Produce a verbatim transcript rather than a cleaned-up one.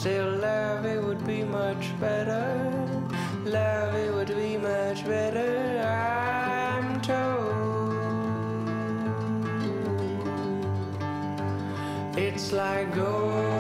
Still, love it would be much better. Love it would be much better, I'm told. It's like gold.